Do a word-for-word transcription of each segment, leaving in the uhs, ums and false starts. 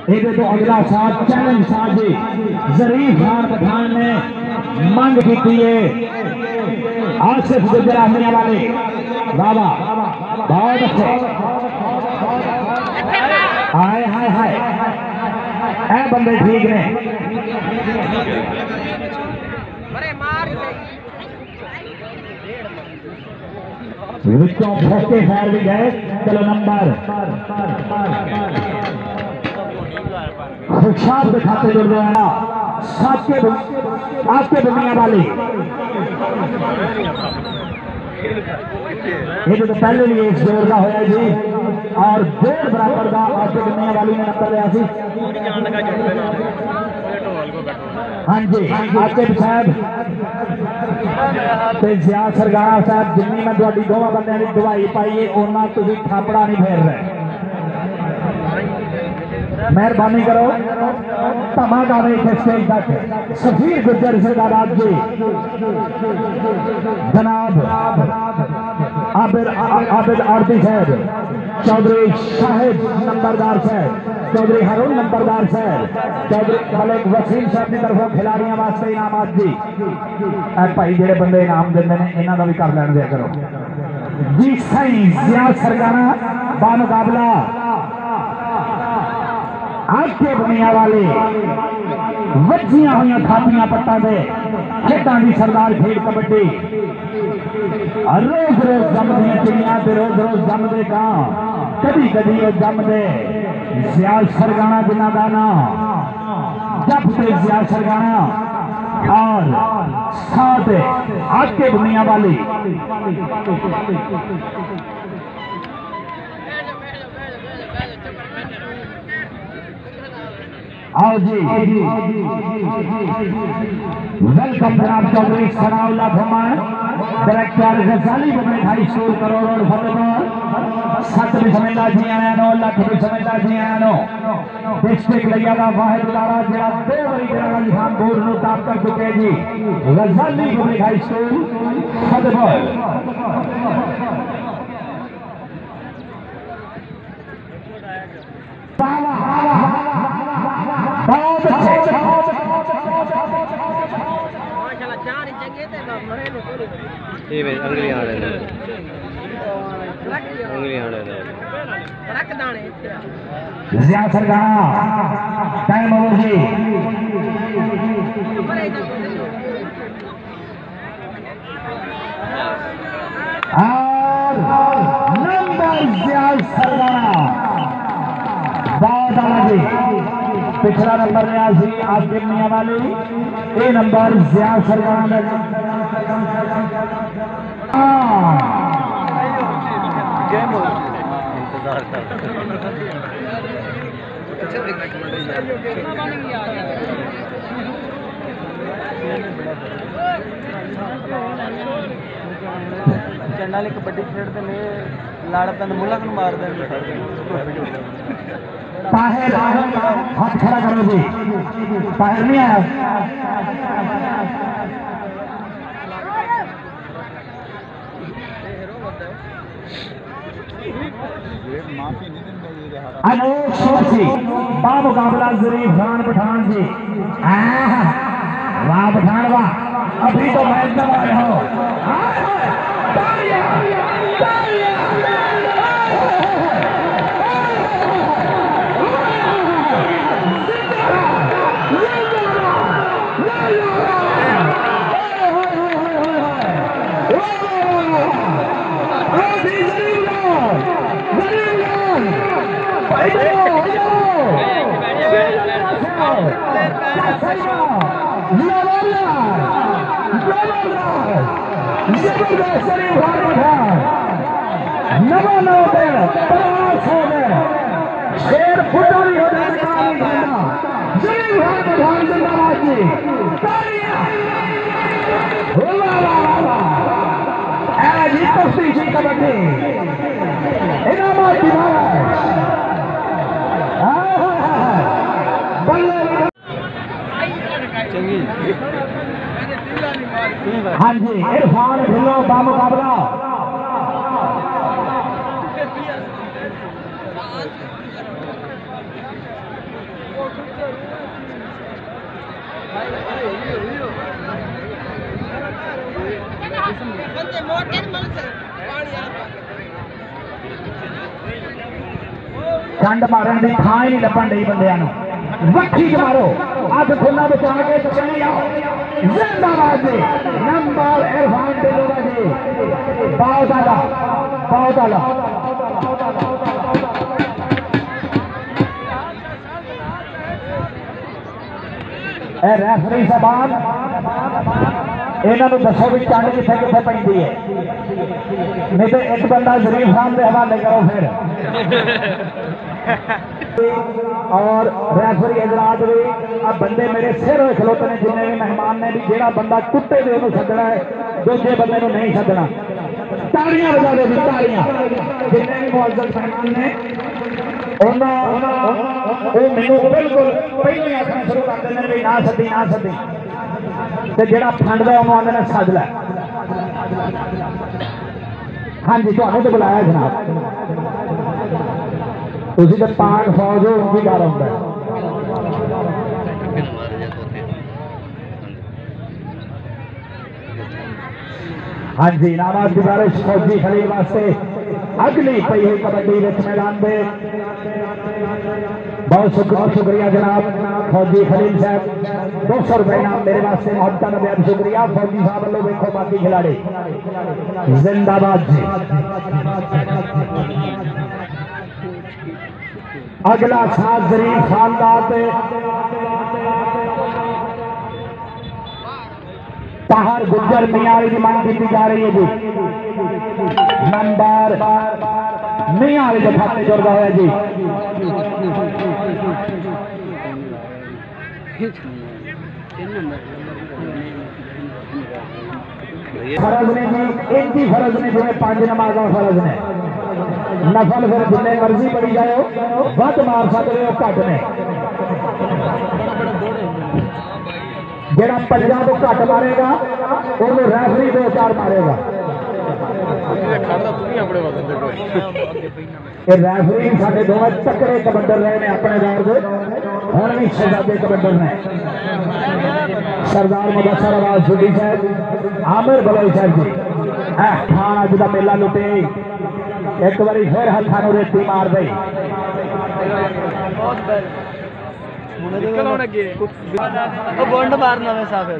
ये तो अगला साथ चैलेंज साजी जरीफ खान पठान ने मांग की है आसिफ गुजरा मियां वाले बाबा बहुत अच्छे हाय हाय हाय ऐ बंदे ठीक ने विचों फोके फैर भी गए। चलो नंबर खुशाब के खाते जुड़ गया सात के आपके दुनिया वाली ये तो पहले भी एक जोर का होया जी और डेढ़ बराबर का आपके दुनिया वाली ने नंबर लिया सी। हाँ जी आसिफ साहब जिया सरगाना साहब जिन्नी मैं थोड़ी दोवां बंदे की दवाई पाई है उन्ना तुसीं थापड़ा नहीं फेर रहे। मेहरबानी करो धमाका इतने स्टेज तक सफीर गुजर सरदार जी जनाब आबिद आबिद आरती साहब चौधरी शाहिद नंबरदार साहब चौधरी हारून नंबरदार साहब चौधरी मलिक वसीम साहब की तरफों खिलाड़ियों वास्ते इनाम जी भाई जेडे बंदे इनाम देंगे ने इन्हों का भी कर लैन दिया करो जी। सही जिया सरगाना बामुकाबला आपके दुनिया वाले वजिया हुई थापियां पट्टा दे खेतों की सरदार खेल कबड्डी रोज रोज जमदियां चिड़ियां रोज रोज जमदे गां कभी कभी वो जमदे जिया सरगाना जिन्ना का नाम जब से जिया सरगाना और साथ आपके दुनिया वाली आओ जी वेलकम जनाब चौधरी सनाउल्लाह घुमान डायरेक्टर गजाली बने हाई स्कूल करोड़ फतेहपुर सत भी समझदा जी आया नो लख भी समझदा जी आया नो डिस्ट्रिक्ट लिया का वाहिद इदारा जरा दो बड़ी जरा निशान बोर्ड नु टॉप कर चुके जी गजाली बने हाई स्कूल फतेहपुर बहुत अच्छे ये भाई अंगली आ रहे हैं अंगली आ रहे हैं जिया सरगाना टाइम ओवर जी और नंबर जिया सरगाना बहुत आला जी पिछला नंबर लिया सी आपके मियां वाली ये नंबर जिया सरगाना चंडा ले कबड्डी खेलते ने लाड़ मुला मार दे ताहिर हाथ खड़ा करो जी ताहिर नहीं आया अनोख सोची बामुकाबला जरीफ खान पठान जी वाह पठान वाह अभी तो मैच में आए हो शेर फुटा भी हो जी कबड्डी इनामात हाँ जी इरफान ढिल्लो बामुकाबला चंड मारन की थां ही नहीं लभन डी बंदियां वक्खी च मारो अज खुला बचा के जिंदाबाद जी नंबर इरफान दिलोरा जी बहुत आला बहुत आला रेफरी साहबान इन्हों दसो भी चंड कितने कितने पैंती है नहीं तो एक बंदा जरीफ खान के हवाले करो फिर और रेफरी हजरात भी अब बंदे मेरे सिर होए खलोते ने जिन्हें भी मेहमान ने भी जेड़ा बंदा कुत्ते दे सदना है दूसरे बंदे को नहीं सदना तालियां बजा दे तालियां जिन्हें भी मुअज्जज मेहमान ने मैनू बिल्कुल पहले आखना शुरू कर देने भी ना सदी ना सदी ते जेड़ा फंडदा उन्होंने आंदे ने सद लै हाँ जी तुहानू तो बुलाया जनाब तुसीं तो पाक फौज हो उनकी डर होंदा है हाँ जी नाराज गुजारिश फौजी खलील वास्ते अगली पई हुई कबड्डी मैदान में बहुत बहुत शुक्रिया जनाब फौजी खलील साहब दो सौ रुपए नाम मेरे वास्ते मोहब्बत का बेहद शुक्रिया फौजी साहब वालों देखो बाकी खिलाड़ी जिंदाबाद जी अगला साथ जरीफ खानदार ताहर गुज्जर मियाँ की मांग की जा रही है जी नंबर मियाँ के खाते जुड़ता हुआ जी फर्ज ने जी एक ही फर्ज ने जिन्हें पांच नमाजा फर्ज ने नफल फिर जिन्हें मर्जी पड़ी जाए वध मार सकते हो घट ने जेड़ा पंजा तो घट मारेगा उन्होंने रेफरी दो चार मारेगा रेफरी साढ़े दोवें तकड़े कबड्डर रहे ने अपने दौर से हम भी शहजादे कबड्डर ने सरदार मुदस्सर आवाज सुडी साहब आमिर बलोई साहब जी ठाण अज का मेला लुटे एक बारी फिर हाथों रेती मार दी बंड मारना मैं साफ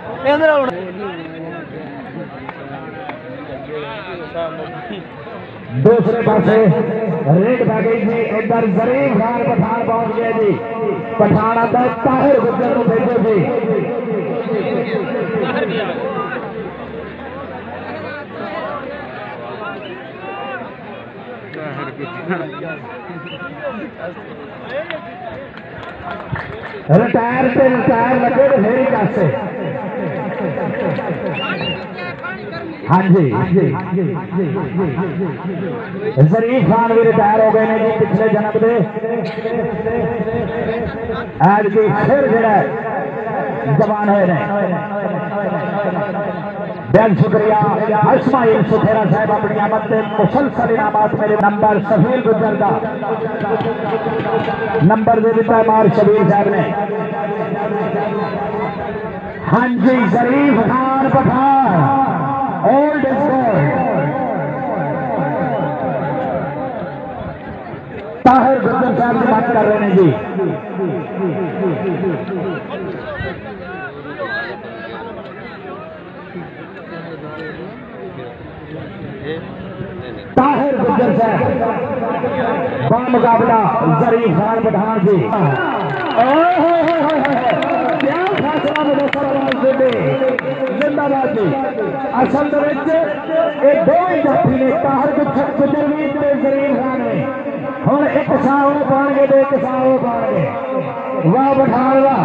दूसरे पासे रेड बैगेज जी इधर जरीफ खान पठान पहुंच गए जी पठान आता ताहिर गुज्जर को भेजो जी रिटायर से रिटायर लगे तो मेरी कैसे हाँ जी जरीफ खान भी रिटायर हो गए ने जी पिछले जन्म दे आज की फिर जरा जवान हुए ने बेहद शुक्रिया इस्माइल सुथेरा साहब अपनी आमद से मुसलसल इनामात मेरे नंबर शबीर गुजर का नंबर दे दिता है मार शबीर साहब ने हाँ जी जरीफ खान पठान ओल्ड ताहिर गुजर साहब की बात कर रहे हैं जी ताहिर गुज्जर साहब मुकाबला जरीफ खान पठान जी क्या फैसला जिंदाबाद जी असल दो जाफी ने ताहिर गुज्जर भी जरीफ खान ने हम एक साह पाएंगे तो एक साह पाएंगे वाह पठान वाह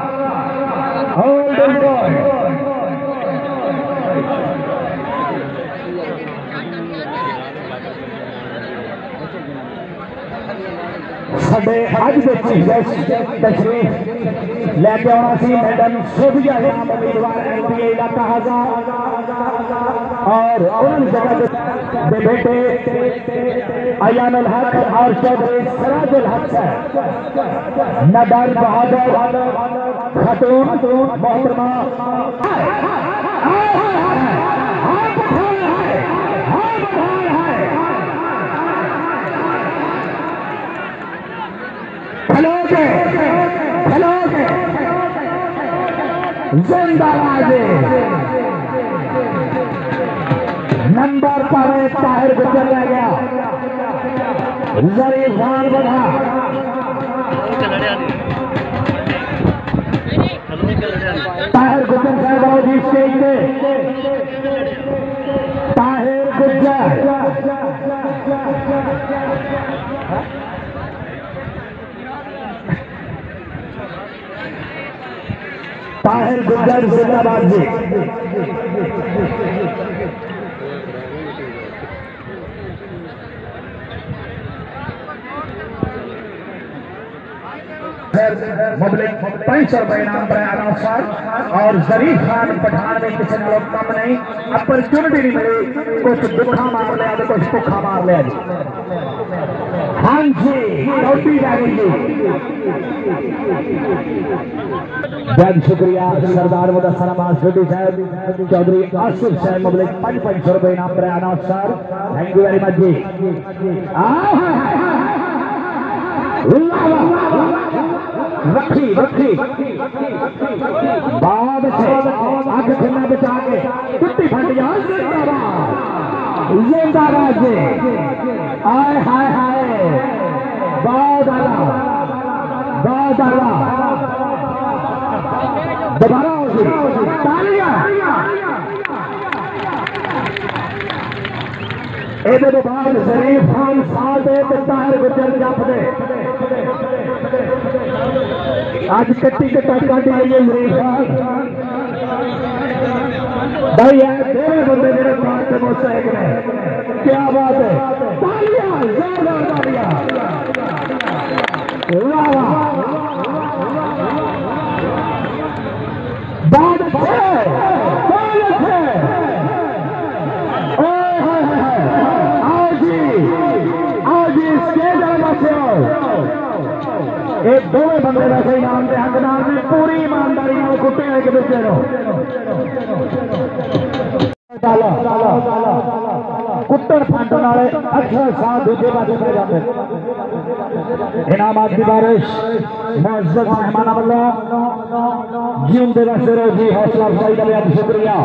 साडे अज दे चीफ गेस्ट तशरीफ लैके आना सी मैडम सोभिया नाम उम्मीदवार एनपीए इलाका हाजा और उन्होंने जगह दे बेटे अयानुल हक और चौधरी सराजुल हक है नदर बहादुर खातून मोहतरमा खिलोगे खिलोगे जिंदाबाद। नंबर पर ताहिर गुजर रह गया। जरीफ खान बढ़ा ताहिर गुजर साहब आओ जी स्टेज पे। ताहिर गुजर ताहिर गुजर जिंदाबाद जी। मुबलिक पांच सौ रुपए इनाम पर अनाउंसर और जरीफ खान पठान में किसी ने लोग कम नहीं अपॉर्चुनिटी नहीं मिली। कुछ दुखा मार लिया तो कुछ भुखा मार लिया जी। हाँ जी कौटी रानी जी बहुत शुक्रिया सरदार मुदस्सर अब्बास भुट्टी साहब चौधरी आसिफ साहब मुबलिक पांच पांच सौ रुपए इनाम पर announcer. Thank you very much जी। रखी रखी बाद आग खन्ना बचा के कुट्टी फट जा। जिंदाबाद जी। आए हाय हाय बहुत आला बहुत आला दोबारा होगी तालियां। ਇਹਦੇ ਤੋਂ ਬਾਅਦ ਜ਼ਰੀਫ ਖਾਨ ਸਾਲ ਦੇ ਤੇ ਤਾਹਿਰ ਗੁਜਰ ਜੱਫ ਦੇ ਅੱਜ ਕੱਟੀ ਕੱਟਾ ਕੱਢ ਆਈ ਹੈ ਜ਼ਰੀਫ ਖਾਨ भाई। ये दोनों बंदे मेरे पास से मुस्तैद हैं। क्या बात है। तालियां जोरदार तालियां। वाह वाह बहुत अच्छे बहुत अच्छे। एक दोवें बंदे वैसे इनाम के हकदार ने पूरी ईमानदारी कुट्टे एक दूसरे कुट्टन फांटन वाले अक्सर साथ दूसरे पासे पै जाते। इनामात की बारिश मुअज़्ज़ज़ मेहमान वालों जीवते वैसे रोजी हौसला अफजाई का बेहद शुक्रिया।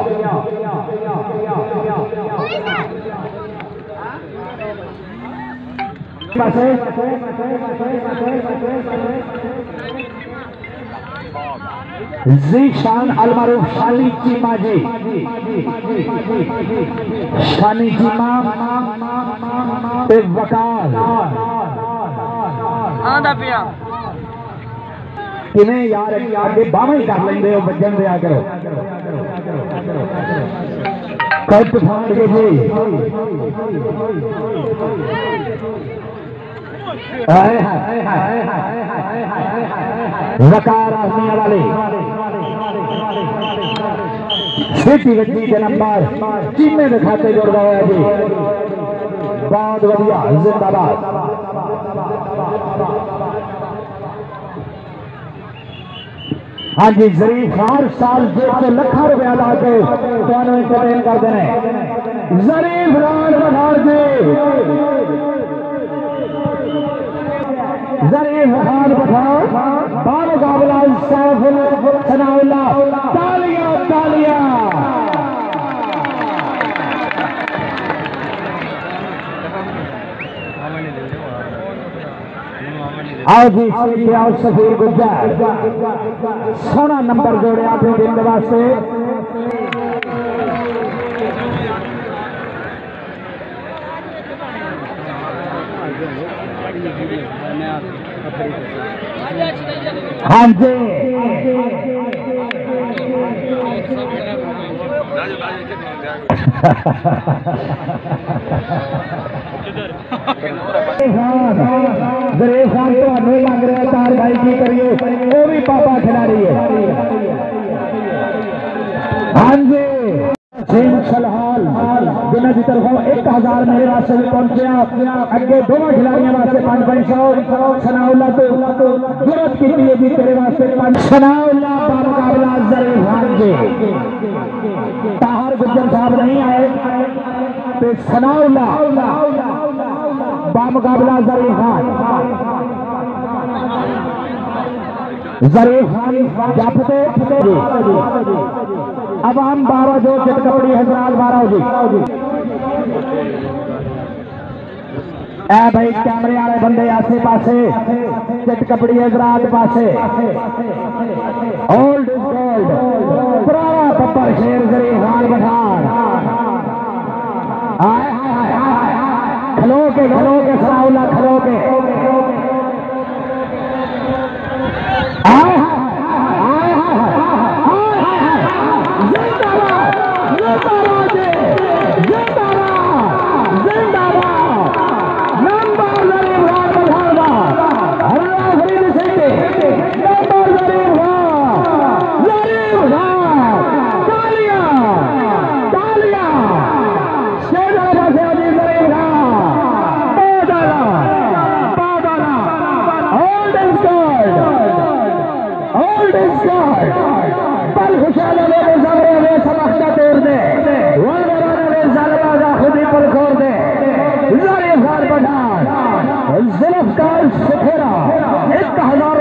ज़ीशान अलमारूफ शाली चीमा जी शानी चीमा ते वकार आंदा पिया किवें यार आगे बावा ही कर लेंदे हो बजन दिया करो कट फाड़ के जी। वकार आजमिया वाले सीटी वजी के नंबर चीमे के खाते जुड़ गया जी। बहुत बढ़िया जिंदाबाद। हाँ जी जरीफ हर साल जेब से लखा रुपया ला के एंटरटेन करते हैं। जरीफ राज बधार जी जरीफ खान पठान बामुकाबला सैफुल सनाउल्लाह। तालियां तालियां। आओ जी सीखे आओ सफीर गुजर सोना नंबर जोड़े अपने दिन के वास्ते। हाँ जी जरीफ खान तो लग रहा है तार भाई की करिए वो भी पापा खिलाड़ी है। हाँ जी फिलहाल जिन्हें की तरफ एक हजार मेरे वास्ते भी पहुंचा अगे दोनों खिलाड़ियों वास्ते पांच पांच सौ। सनाउल्लाह तो जरूरत की जी तेरे वास्ते पांच। सनाउल्लाह बामुकाबला जरीफ खान जी। ताहिर गुजर साहब नहीं आए तो सनाउल्लाह बामुकाबला जरीफ खान। जरीफ जाफते अब हम बारह जो चिट कपड़ी हजरात बारह जी ए भाई कैमरे वाले बंदे आसे पासे चिट कपड़ी हजरात पासे ओल्ड इज गोल्ड पुराना पप्पर शेर जरीफ खान पठान आए हाय हाय हाय खलो के खलो के सराउला खलो के जुल्फकार सफेरा एक हजार